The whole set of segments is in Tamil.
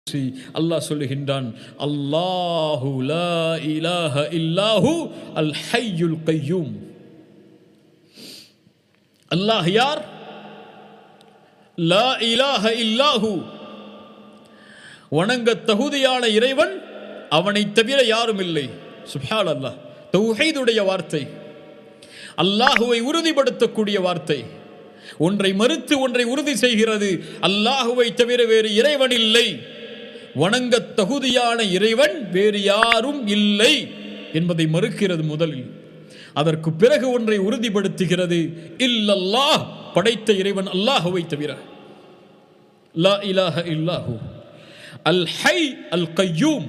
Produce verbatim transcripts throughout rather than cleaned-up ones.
அல்லாஹ் சொல்லுகின்றான், அல்லாஹு லா இலாஹ இல்லாஹு அல் ஹய்யுல் கய்யூம். அல்லாஹ் யார்? லா இலாஹ இல்லாஹு, வணங்க தகுதியான இறைவன் அவனை தவிர யாரும் இல்லை. சுப்ஹானல்லாஹ், தௌஹீதுடைய வார்த்தை, அல்லாஹுவை உறுதிப்படுத்தக்கூடிய வார்த்தை. ஒன்றை மறுத்து ஒன்றை உறுதி செய்கிறது. அல்லாஹுவை தவிர வேறு இறைவன் இல்லை, வணங்க தகுதியான இறைவன் வேறு யாரும் இல்லை என்பதை மறுக்கிறது முதலில். அதற்கு பிறகு ஒன்றை உறுதிப்படுத்துகிறது, இல்லல்லாஹ், படைத்த இறைவன் அல்லாஹுவை தவிர. லா இலாஹ இல்லாஹு அல் ஹை அல் கய்யூம்,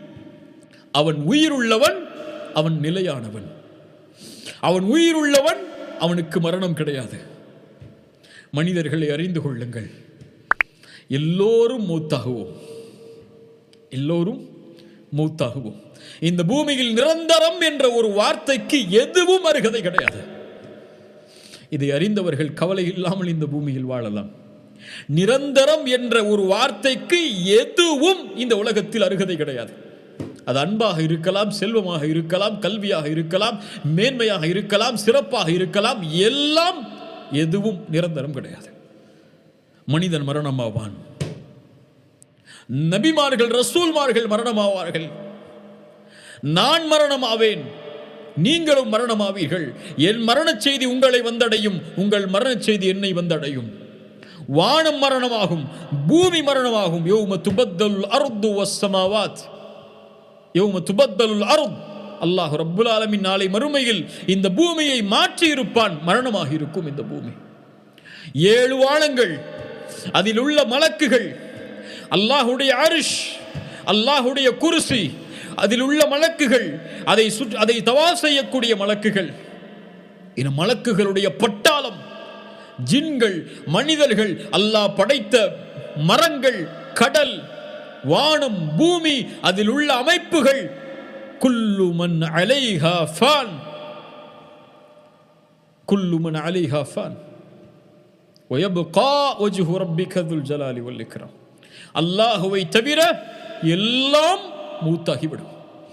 அவன் உயிருள்ளவன், அவன் நிலையானவன். அவன் உயிருள்ளவன், அவனுக்கு மரணம் கிடையாது. மனிதர்களை அறிந்து கொள்ளுங்கள், எல்லோரும் மூத்தாகுவோம், எல்லோரும் மூத்தாகுவோம். இந்த பூமியில் நிரந்தரம் என்ற ஒரு வார்த்தைக்கு எதுவும் அருகதை கிடையாது. இதை அறிந்தவர்கள் கவலை இல்லாமல் இந்த பூமியில் வாழலாம். நிரந்தரம் என்ற ஒரு வார்த்தைக்கு எதுவும் இந்த உலகத்தில் அருகதை கிடையாது. அது அன்பாக இருக்கலாம், செல்வமாக இருக்கலாம், கல்வியாக இருக்கலாம், மேன்மையாக இருக்கலாம், சிறப்பாக இருக்கலாம், எல்லாம் எதுவும் நிரந்தரம் கிடையாது. மனிதன் மரணமாவான், நபிமார்கள் ரசூல்மார்கள் மரணமாவார்கள், நான் மரணமாவேன், நீங்களும் மரணமாவீர்கள். என் மரண செய்தி உங்களை வந்தடையும், உங்கள் மரண செய்தி என்னை வந்தடையும். வானம் மரணமாகும், பூமி மரணமாகும். யௌம துபத்தலுல் அர்து வஸ்ஸமாவாத், யௌம துபத்தலுல் அர்த். அல்லாஹ் ரப்புல் ஆலமீன் நாளை மறுமையில் இந்த பூமியை மாற்றி இருப்பான். மரணமாக இருக்கும் இந்த பூமி. ஏழு வானங்கள், அதில் உள்ள மலக்குகள், அல்லாஹுடைய அரிஷ், அல்லாஹுடைய குர்சி, அதில் உள்ள மலக்குகள், அதை அதை தவாஃப் செய்யக்கூடிய மலக்குகள், இந்த மலக்குகளுடைய பட்டாளம், ஜின்கள், மனிதர்கள், அல்லாஹ் படைத்த மரங்கள், கடல், வானம், பூமி, அதில் உள்ள அமைப்புகள், குல்லு மன் அலைஹா ஃபான், குல்லு மன் அலைஹா ஃபான் வயப்கா வஜ்ஹு ரப்பிக துல் ஜலாலி வல் இக்ராம். அல்லாஹுவை தவிர எல்லாம் மூத்தாகிவிடும்.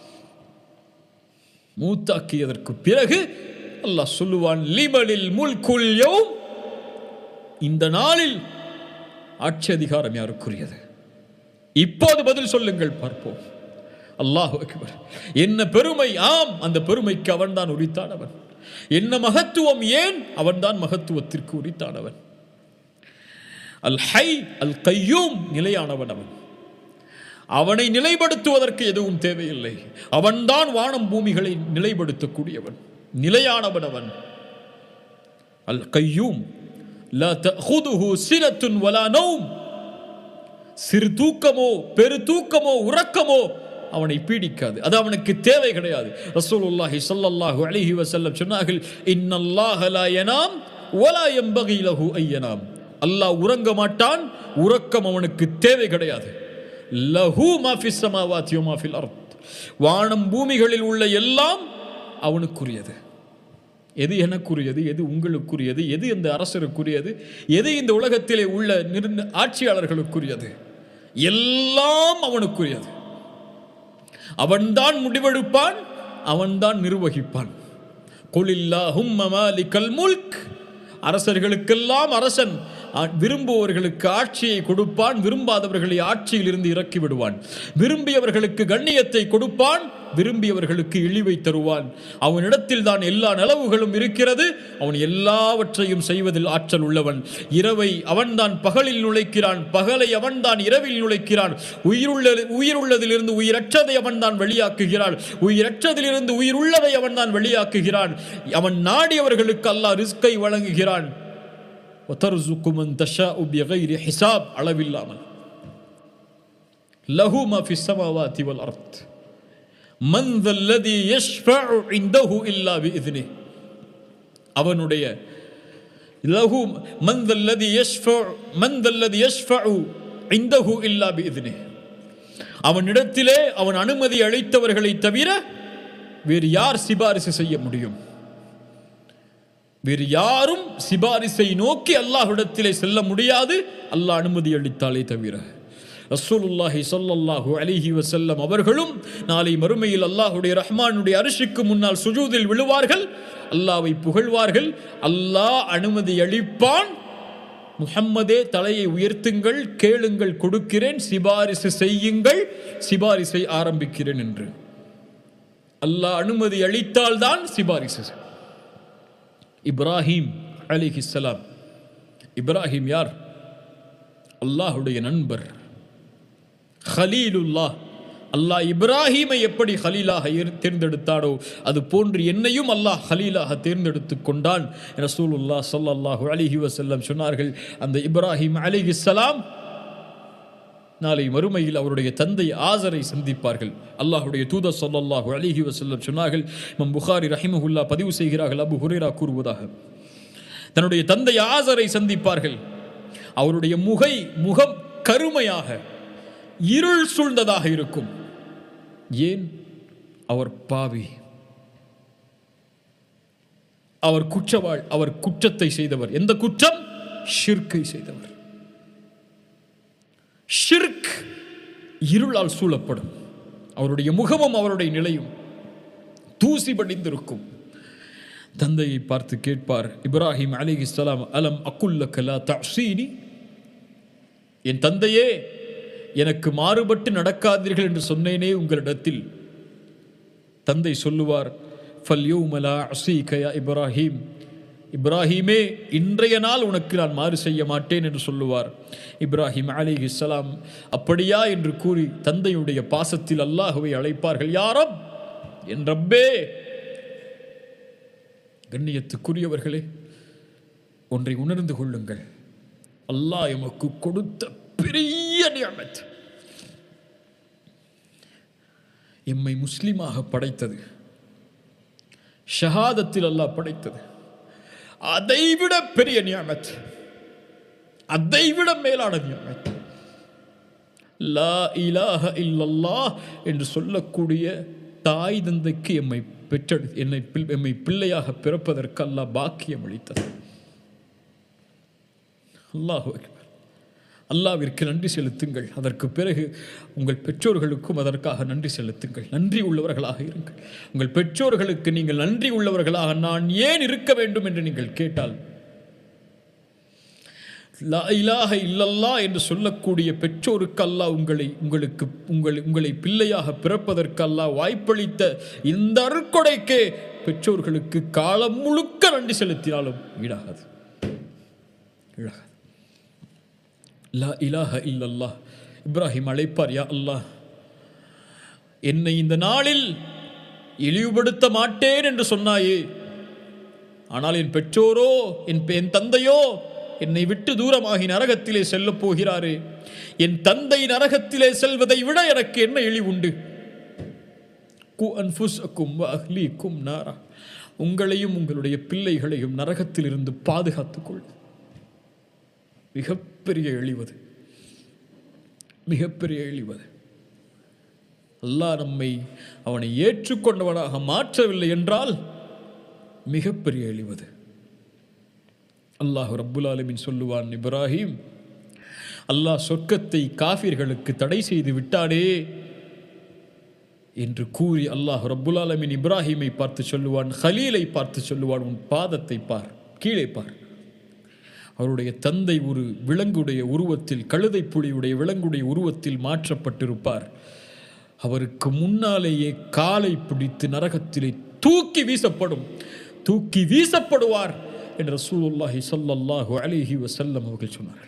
மூத்தாக்கியதற்கு பிறகு அல்லாஹ் சொல்லுவான், லிமலில் முல்குல் யௌம், இந்த நாளில் ஆட்சி அதிகாரம் யாருக்குரியது? இப்போது பதில் சொல்லுங்கள், பார்ப்போம். அல்லாஹு அக்பர். என்ன பெருமை! ஆம், அந்த பெருமைக்கு அவன்தான் உரித்தானவன். என்ன மகத்துவம்! ஏன்? அவன்தான் மகத்துவத்திற்கு உரித்தானவன். அல் ஹை அல் கய்யூம், நிலையானவன் அவன். அவனை நிலைப்படுத்துவதற்கு எதுவும் தேவையில்லை. அவன்தான் வானம் பூமிகளை நிலைப்படுத்தக்கூடியவன், நிலையானவன் அவன். அல் கய்யூம் லா தஅഖுதுஹு சினத்துன் வலா நௌம், சிறு தூக்கமோ பெரு தூக்கமோ உறக்கமோ அவனை பீடிக்காது. அது அவனுக்கு தேவை கிடையாது. ரசூலுல்லாஹி ஸல்லல்லாஹு அலைஹி வஸல்லம் சொன்னார்கள், இன்னல்லாஹ லா யனாம் வலா யம்பகி லஹு அய்யனாம். அல்லாஹ் உறங்க மாட்டான், உறக்கம் அவனுக்கு தேவை கிடையாது. லஹு மா ஃபிஸ் ஸமாவாதி வ மா ஃபில் அர்த், வானம் பூமிகளில் உள்ள எல்லாம் அவனுக்குரியது. எது எனக்குரியது, எது உங்களுக்குரியது, எது இந்த அரசருக்குரியது, எது இந்த உலகத்திலே உள்ள ஆட்சியாளர்களுக்குரியது? எல்லாம் அவனுக்குரியது. அவன்தான் முடிவெடுப்பான், அவன்தான் நிர்வகிப்பான். குலில்லாஹும்ம மாலிகல் முல்க், அரசர்களுக்கெல்லாம் அரசன். விரும்புவர்களுக்கு ஆட்சியை கொடுப்பான், விரும்பாதவர்களை ஆட்சியில் இருந்து இறக்கி விடுவான். விரும்பியவர்களுக்கு கண்ணியத்தை கொடுப்பான், விரும்பியவர்களுக்கு இழிவை தருவான். அவனிடத்தில் தான் எல்லா நலவுகளும் இருக்கிறது. அவன் எல்லாவற்றையும் செய்வதில் ஆற்றல் உள்ளவன். இரவை அவன்தான் பகலில் நுழைக்கிறான், பகலை அவன்தான் இரவில் நுழைக்கிறான். உயிருள்ள உயிருள்ளதிலிருந்து உயிரற்றதை அவன்தான் வெளியாக்குகிறான், உயிரற்றதிலிருந்து உயிருள்ளதை அவன்தான் வெளியாக்குகிறான். அவன் நாடியவர்களுக்கு அல்லாஹ் ரிஸ்கை வழங்குகிறான். وَتَرْزُقُ مَنْ تَشَاءُ بِغَيْرِ حِسَابٍ, அளவில்லாமல். لَهُ مَا فِي السَّمَاوَاتِ وَالْأَرْضِ مَنْ ذَا الَّذِي يَشْفَعُ عِنْدَهُ إِلَّا بِإِذْنِهِ. அவனுடைய لَهُ مَنْ ذَا الَّذِي يَشْفَعُ مَنْ ذَا الَّذِي يَشْفَعُ عِنْدَهُ إِلَّا بِإِذْنِهِ. அவனிடத்திலே அவன் அனுமதி அளித்தவர்களை தவிர வேறு யார் சிபாரிசு செய்ய முடியும்? வேறு யாரும் சிபாரிசை நோக்கி அல்லாஹ்விடத்திலே செல்ல முடியாது, அல்லாஹ் அனுமதி அளித்தாலே தவிர. ரசூலுல்லாஹி ஸல்லல்லாஹு அலைஹி வஸல்லம் அவர்களும் நாளை மறுமையில் அல்லாஹ்வுடைய ரஹ்மானுடைய அர்ஷுக்கு முன்னால் சுஜூதில் விழுவார்கள், அல்லாஹ்வை புகழ்வார்கள். அல்லாஹ் அனுமதி அளிப்பான், முஹம்மதே தலையை உயர்த்துங்கள், கேளுங்கள் கொடுக்கிறேன், சிபாரிசு செய்யுங்கள், சிபாரிசை ஆரம்பிக்கிறேன் என்று. அல்லாஹ் அனுமதி அளித்தால்தான் சிபாரிசு. இப்ராஹிம் அலைஹிஸ்ஸலாம், இப்ராஹிம் யார்? அல்லாஹ்வுடைய நண்பர், ஹலீலுல்லாஹ். அல்லாஹ் இப்ராஹீமை எப்படி ஹலீலாக தேர்ந்தெடுத்தானோ அது போன்று என்னையும் அல்லாஹ் ஹலீலாக தேர்ந்தெடுத்து கொண்டான். ரசூலுல்லாஹ் ஸல்லல்லாஹு அலைஹி வஸல்லம் சொன்னார்கள், அந்த இப்ராஹிம் அலைஹிஸ்ஸலாம் நாளை மறுமையில் அவருடைய தந்தை ஆசரை சந்திப்பார்கள். அல்லாஹ்வுடைய தூதர் ஸல்லல்லாஹு அலைஹி வஸல்லம் சொன்னார்கள், இமாம் புகாரி ரஹிமஹுல்லாஹ் பதிவு செய்கிறார்கள், அபூ ஹுரைரா கூறுவதாக, தன்னுடைய தந்தை ஆசரை சந்திப்பார்கள். அவருடைய முகை முகம் கருமையாக இருள் சூழ்ந்ததாக இருக்கும். ஏன்? அவர் பாவி, அவர் குற்றவாள், அவர் குற்றத்தை செய்தவர். எந்த குற்றம்? ஷிர்கை செய்தவர். ஷிர்க் இருளால் சூழப்படும். அவருடைய முகமும் அவருடைய நிலையும் தூசி படிந்திருக்கும். தந்தையை பார்த்து கேட்பார் இப்ராஹிம் அலைஹிஸ்ஸலாம், அலம் அக்குல்லக லா தஅஸீனி, என் தந்தையே, எனக்கு மாறுபட்டு நடக்காதீர்கள் என்று சொன்னேனே உங்களிடத்தில். தந்தை சொல்லுவார், ஃபல்யௌம லா அஸீக யா இப்ராஹிம், இப்ராஹிமே, இன்றைய நாள் உனக்கு நான் மாறு செய்ய மாட்டேன் என்று சொல்லுவார். இப்ராஹிம் அலைஹிஸ்ஸலாம் அப்படியா என்று கூறி தந்தையுடைய பாசத்தில் அல்லாஹ்வை அழைப்பார்கள், யா ரப், என் ரப்பே. கண்ணியத்துக்குரியவர்களே, ஒன்றை உணர்ந்து கொள்ளுங்கள், அல்லாஹ் எமக்கு கொடுத்த பெரிய நிஅமத், எம்மை முஸ்லிமாக படைத்தது, ஷஹாதத்தில் அல்லாஹ் படைத்தது, அதைவிட பெரிய நிஅமத், அதைவிட மேலான நிஅமத் லா இலாஹ இல்லல்லாஹ் என்று சொல்லக்கூடிய தாய் தந்தைக்கு எம்மை பெற்றெடு என்னை எம்மை பிள்ளையாக பிறப்பதற்கு அல்லாஹ் பாக்கியம் அளித்தது. அல்லாஹு அக்பர். அல்லாஹ்விற்கு நன்றி செலுத்துங்கள். அதற்கு பிறகு உங்கள் பெற்றோர்களுக்கும் அதற்காக நன்றி செலுத்துங்கள். நன்றி உள்ளவர்களாக இருங்கள். உங்கள் பெற்றோர்களுக்கு நீங்கள் நன்றி உள்ளவர்களாக நான் ஏன் இருக்க வேண்டும் என்று நீங்கள் கேட்டால், லா இலாஹ இல்லல்லாஹ் என்று சொல்லக்கூடிய பெற்றோருக்கு அல்லாஹ் உங்களை உங்களுக்கு உங்களை உங்களை பிள்ளையாக பிறப்பதற்கு அல்லாஹ் வாய்ப்பளித்த இந்த அருட்கொடைக்கு பெற்றோர்களுக்கு காலம் முழுக்க நன்றி செலுத்தினாலும் ஈடாகாது, ஈடாகாது. லா இலாஹ இல்லல்லாஹ். இப்ராஹிம் அழைப்பார், யா அல்லாஹ், என்னை இந்த நாளில் இழிவுபடுத்த மாட்டேன் என்று சொன்னாயே, ஆனால் என் பெற்றோரோ என் தந்தையோ என்னை விட்டு தூரமாகி நரகத்திலே செல்ல போகிறாரே, என் தந்தை நரகத்திலே செல்வதை விட எனக்கு என்ன இழிவுண்டு? கு அன்ஃபுஸக்கும் வ அஹ்லீக்கும் நாரா, உங்களையும் உங்களுடைய பிள்ளைகளையும் நரகத்தில் இருந்து பாதுகாத்துக் கொள். மிகப்பெரிய இழிவது, மிகப்பெரிய இழிவது. அல்லாஹ் நம்மை அவனை ஏற்றுக்கொண்டவனாக மாற்றவில்லை என்றால் மிகப்பெரிய இழிவது. அல்லாஹ் ரப்புல் ஆலமீன் சொல்லுவான், இப்ராஹிம், அல்லாஹ் சொர்க்கத்தை காஃபிர்களுக்கு தடை செய்து விட்டானே என்று கூறி அல்லாஹ் ரப்புல் ஆலமீன் இப்ராஹிமை பார்த்து சொல்லுவான், ஹலீலை பார்த்து சொல்லுவான், உன் பாதத்தை பார், கீழே பார். அவருடைய தந்தை ஒரு விலங்குடைய உருவத்தில், கழுதை புலியுடைய விலங்குடைய உருவத்தில் மாற்றப்பட்டிருப்பார். அவருக்கு முன்னாலேயே காலை பிடித்து நரகத்திலே தூக்கி வீசப்படும், தூக்கி வீசப்படுவார் என்று ரசூலுல்லாஹி ஸல்லல்லாஹு அலைஹி வஸல்லம் அவர்கள் சொன்னார்கள்.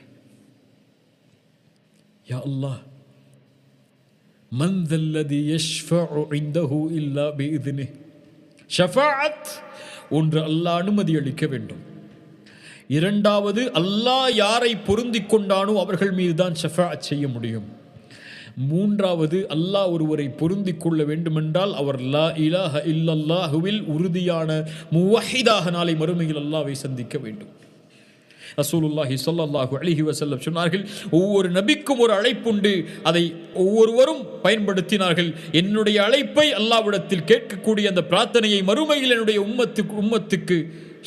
யா அல்லாஹ், மன் தல்லதி யஷ்ஃபஉ இன்தஹு இல்லா பிஇذنஹி. ஷஃபாஅத் ஒன்று, அல்லாஹ் அனுமதி அளிக்க வேண்டும். இரண்டாவது, அல்லாஹ் யாரை பொருந்திக் கொண்டானோ அவர்கள் மீதுதான் ஷஃபாஅத் செய்ய முடியும். மூன்றாவது, அல்லாஹ் ஒருவரை பொருந்திக் கொள்ள வேண்டுமென்றால் அவர் லா இலாஹ இல்லல்லாஹுவில் உறுதியான முவஹிதாக நாளை மறுமையில் அல்லாஹ்வை சந்திக்க வேண்டும். ரசூலுல்லாஹி ஸல்லல்லாஹு அலைஹி வஸல்லம் சொன்னார்கள், ஒவ்வொரு நபிக்கும் ஒரு அழைப்புண்டு, அதை ஒவ்வொருவரும் பயன்படுத்தினார்கள். என்னுடைய அழைப்பை அல்லாஹ்விடத்தில் கேட்கக்கூடிய அந்த பிரார்த்தனையை மறுமையில் என்னுடைய உம்மத்துக்கு உம்மத்துக்கு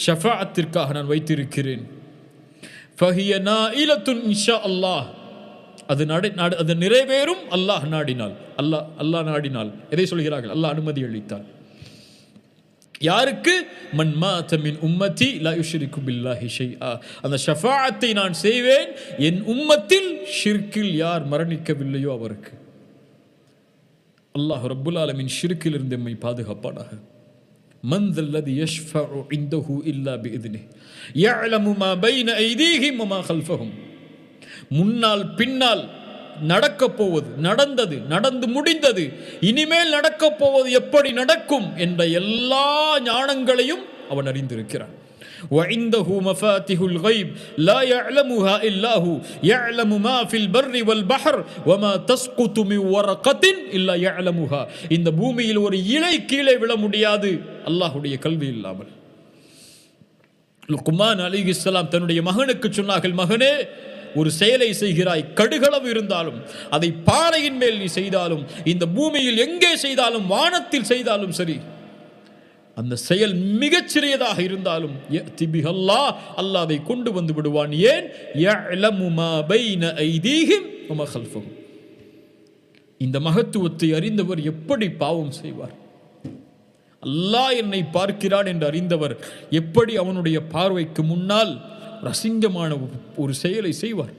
ஷஃபாஅத்திற்காக நான் வைத்திருக்கிறேன். ஃபஹிய நாயிலத்துன் இன்ஷா அல்லாஹ். அது நட அது நிறைவேறும் அல்லாஹ் நாடினால். அல்லாஹ் அல்லாஹ் நாடினால் எதை சொல்கிறார்கள்? அல்லாஹ் அனுமதி அளித்தால். யாருக்கு? மன் மாத மின் உம்மத்தி லா யுஷ்ரிகு பில்லாஹி ஷைஆ. அந்த ஷஃபாஅத்தை நான் செய்வேன் என் உம்மத்தில் ஷிர்கில் யார் மரணிக்கவில்லையோ அவருக்கு. அல்லாஹ் ரப்புல் ஆலமீன் ஷிர்கில் இருந்து நம்மை பாதுகாப்பானாக. மன் தல்லதி யஷ்ஃபஉ இன்தஹு இல்லா பிஇذنஹி யஅலமு மா பைன ஐதீஹிம் வ மா கல்ஃபஹும். முன்னால் பின்னால் நடக்க போவது, நடந்தது, நடந்து முடிந்தது, இனிமேல் நடக்க போவது, எப்படி நடக்கும் என்ற எல்லா ஞானங்களையும் அவன் அறிந்திருக்கிறான். وعنده مفاتيح الغيب لا يعلمها إلا هو يعلم ما في البر والبحر وما تسقط من ورقة إلا يعلمها. இந்த பூமியில் ஒரு இலை கீழே விழ முடியாது அல்லாஹ்வுடைய கல்வி இல்லாமல். லுக்மான் அலைஹிஸ்ஸலாம் தன்னுடைய மகனுக்கு சொன்னார்கள், மகனே, ஒரு செயலை செய்கிறாய், கடுகளவு இருந்தாலும் அதை பாறையின் மேல் நீ செய்தாலும், இந்த பூமியில் எங்கே செய்தாலும், வானத்தில் செய்தாலும் சரி, அந்த செயல் மிகச் சிறியதாக இருந்தாலும் அல்லாஹ் அதை கொண்டு வந்து விடுவான். ஏன்? யஅலமு மா பைன ஐதீஹிம் வ மா கல்ஃபஹும். இந்த மகத்துவத்தை அறிந்தவர் எப்படி பாவம் செய்வார்? அல்லாஹ் என்னை பார்க்கிறான் என்று அறிந்தவர் எப்படி அவனுடைய பார்வைக்கு முன்னால் அசிங்கமான ஒரு செயலை செய்வார்?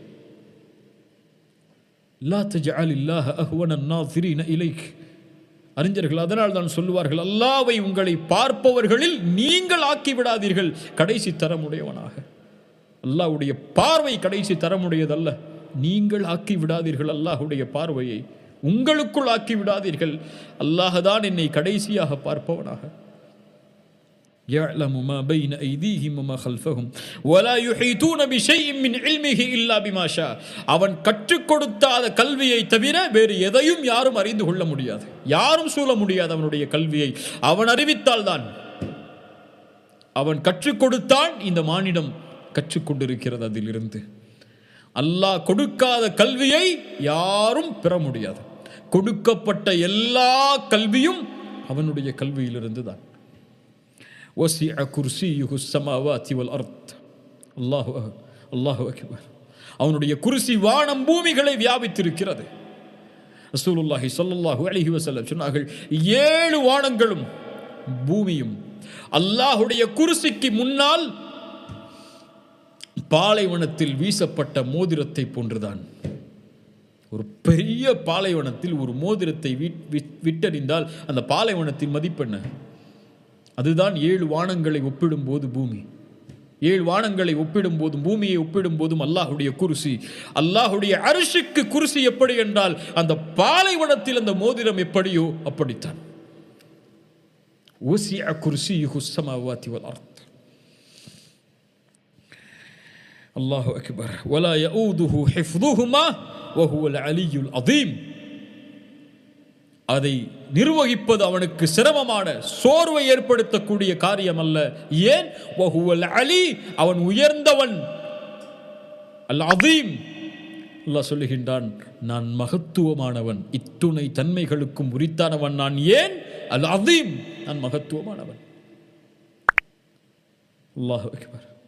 லா தஜஅலில்லாஹ அஹ்வனன் நாஸிரீன இலைக். அறிஞர்கள் அதனால் தான் சொல்லுவார்கள், அல்லாஹ்வை உங்களை பார்ப்பவர்களில் நீங்கள் ஆக்கி விடாதீர்கள் கடைசி தரமுடையவனாக. அல்லாஹ்வுடைய பார்வை கடைசி தரமுடையதல்ல. நீங்கள் ஆக்கி விடாதீர்கள் அல்லாஹ்வுடைய பார்வையை, உங்களுக்குள் ஆக்கி விடாதீர்கள். அல்லாஹ் தான் என்னை கடைசியாக பார்ப்பவனாக. يعلم ما بين أيديهم وما خلفهم ولا يحيطون بشيء من علمه إلا بما شاء. அவன் கற்றுக் கொடுத்த கல்வியை தவிர வேறு எதையும் யாரும் அறிந்து கொள்ள முடியாது, யாரும் சூழ முடியாது அவனுடைய கல்வியை. அவன் அறிவித்தால் தான், அவன் கற்றுக் கொடுத்தான், இந்த மானிடம் கற்றுக்கொண்டிருக்கிறது. அதிலிருந்து அல்லாஹ் கொடுக்காத கல்வியை யாரும் பெற முடியாது. கொடுக்கப்பட்ட எல்லா கல்வியும் அவனுடைய கல்வியிலிருந்து தான். وسع كرسيه السماوات والارض. الله الله اكبر. அவனுடைய குர்சி வானம் பூமிகளை வியாபித்திருக்கிறது. ரசூலுல்லாஹி ஸல்லல்லாஹு அலைஹி வஸல்லம் சொன்னார்கள், ஏழு வானங்களும் பூமியும் அல்லாஹ்வுடைய குர்சிக்கு முன்னால் பாலைவனத்தில் வீசப்பட்ட மோதிரத்தை போன்றுதான். ஒரு பெரிய பாலைவனத்தில் ஒரு மோதிரத்தை விட்டறிந்தால் அந்த பாலைவனத்தின் மதிப்பெண்ண? அதுதான் ஏழு வானங்களை ஒப்பிடும் போது பூமி. ஏழு வானங்களை ஒப்பிடும் போதும் பூமியை ஒப்பிடும் போதும் அல்லாஹ்வுடைய குர்சி, அல்லாஹ்வுடைய அர்ஷுக்கு குர்சி எப்படி என்றால் அந்த பாலைவனத்தில் அந்த மோதிரம் எப்படியோ அப்படித்தான். வசிஅ குர்சியுஹு ஸமாவாதி வல் அர்த். அல்லாஹு அக்பர். வலா யஊதுஹு ஹிஃதுஹுமா வஹுவல் அலியுல் அதீம். அதை நிர்வகிப்பது அவனுக்கு சிரமமான, சோர்வை ஏற்படுத்தக்கூடிய காரியம் அல்ல. ஏன்? வஹுவல் அலி, அவன் உயர்ந்தவன். அல் அதீம், அல்லாஹ் சொல்லுகின்றான், நான் மகத்துவமானவன், இத்துணை தன்மைகளுக்கும் உரித்தானவன் நான். ஏன்? அல் அதீம், நான் மகத்துவமானவன். அல்லாஹு அக்பர்.